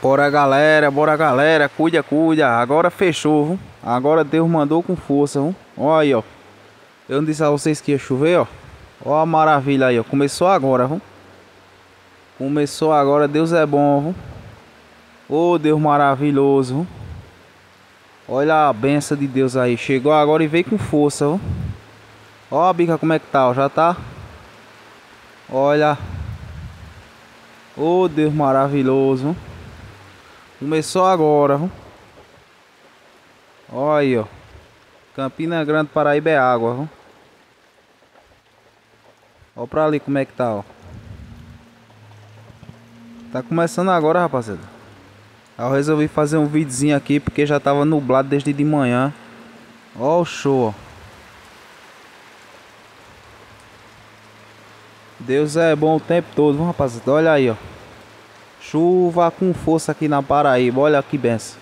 Bora galera, cuida, cuida. Agora fechou, viu? Agora Deus mandou com força, viu? Olha aí, ó. Eu não disse a vocês que ia chover, ó. Ó a maravilha aí, ó. Começou agora, viu? Começou agora, Deus é bom, viu? Ô Deus maravilhoso, viu? Olha a benção de Deus aí. Chegou agora e veio com força, viu? Ó a bica como é que tá, ó. Já tá. Olha. Ô Deus maravilhoso, viu? Começou agora, viu? Olha aí, ó. Campina Grande, Paraíba é água, viu? Olha pra ali como é que tá, ó. Tá começando agora, rapaziada. Aí eu resolvi fazer um videozinho aqui porque já tava nublado desde de manhã. Ó o show, ó. Deus é bom o tempo todo, viu, rapaziada? Olha aí, ó. Chuva com força aqui na Paraíba. Olha que benção.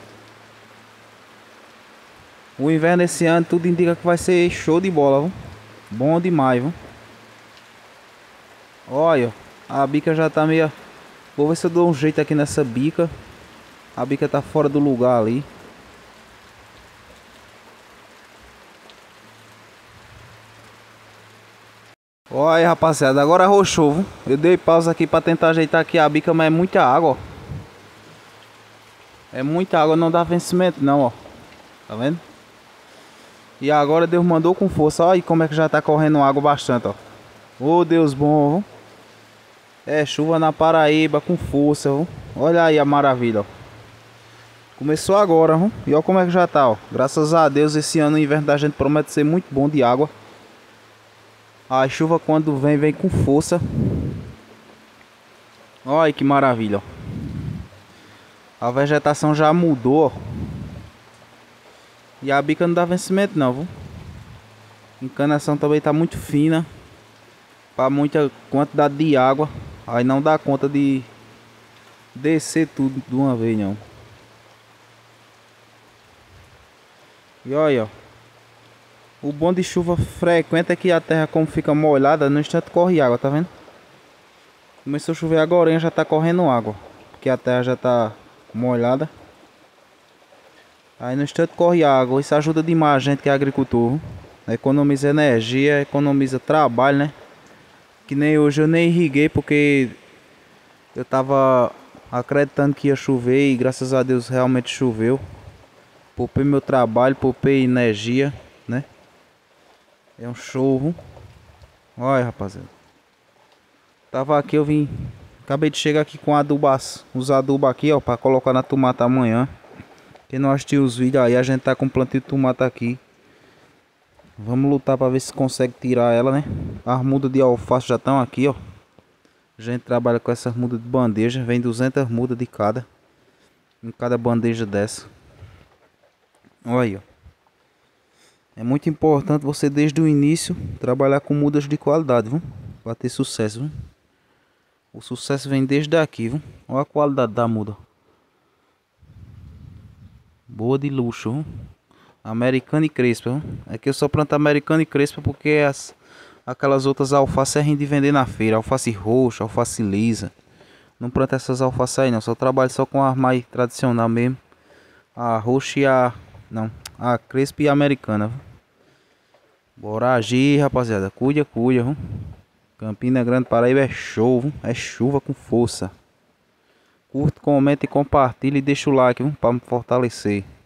O inverno esse ano tudo indica que vai ser show de bola, viu? Bom demais, viu? Olha, a bica já tá meio... Vou ver se eu dou um jeito aqui nessa bica. A bica tá fora do lugar ali. Olha aí, rapaziada, agora arrochou, viu? Eu dei pausa aqui pra tentar ajeitar aqui a bica, mas é muita água, ó. É muita água, não dá vencimento não, ó. Tá vendo? E agora Deus mandou com força. Olha aí como é que já tá correndo água bastante, ó. Ô Deus bom, viu? É chuva na Paraíba com força, viu? Olha aí a maravilha, ó. Começou agora, viu? E olha como é que já tá, ó. Graças a Deus esse ano o inverno da gente promete ser muito bom de água. A chuva quando vem, vem com força. Olha aí que maravilha, ó. A vegetação já mudou, ó. E a bica não dá vencimento não, viu? A encanação também tá muito fina. Para muita quantidade de água. Aí não dá conta de descer tudo de uma vez não. E olha, ó. O bom de chuva frequente é que a terra como fica molhada, no instante corre água, tá vendo? Começou a chover agora, já tá correndo água. Porque a terra já tá molhada. Aí no instante corre água. Isso ajuda demais a gente que é agricultor. Economiza energia, economiza trabalho, né? Que nem hoje eu nem irriguei porque eu tava acreditando que ia chover e graças a Deus realmente choveu. Poupei meu trabalho, poupei energia, né? É um show, viu? Olha, rapaziada. Tava aqui, eu vim. Acabei de chegar aqui com adubaço. Os adubos aqui, ó, pra colocar na tomata amanhã. Quem não assistiu os vídeos aí, a gente tá com plantio de tomata aqui. Vamos lutar pra ver se consegue tirar ela, né? As mudas de alface já estão aqui, ó. A gente trabalha com essas mudas de bandeja. Vem 200 mudas de cada. Em cada bandeja dessa. Olha aí, ó. É muito importante você desde o início trabalhar com mudas de qualidade, viu? Pra ter sucesso, viu? O sucesso vem desde aqui, viu? Olha a qualidade da muda. Boa de luxo, viu? Americana e crespa, viu? Aqui eu só planto americana e crespa porque aquelas outras alfaces é ruim de vender na feira. Alface roxa, alface lisa. Não planta essas alfaces aí não. Só trabalho só com a mais tradicional mesmo. A roxa e a... Não. A crespa e a americana, viu? Bora agir, rapaziada. Cuida, cuida, viu? Campina Grande, Paraíba é show, viu? É chuva com força. Curte, comenta e compartilha e deixa o like, viu? Pra me fortalecer.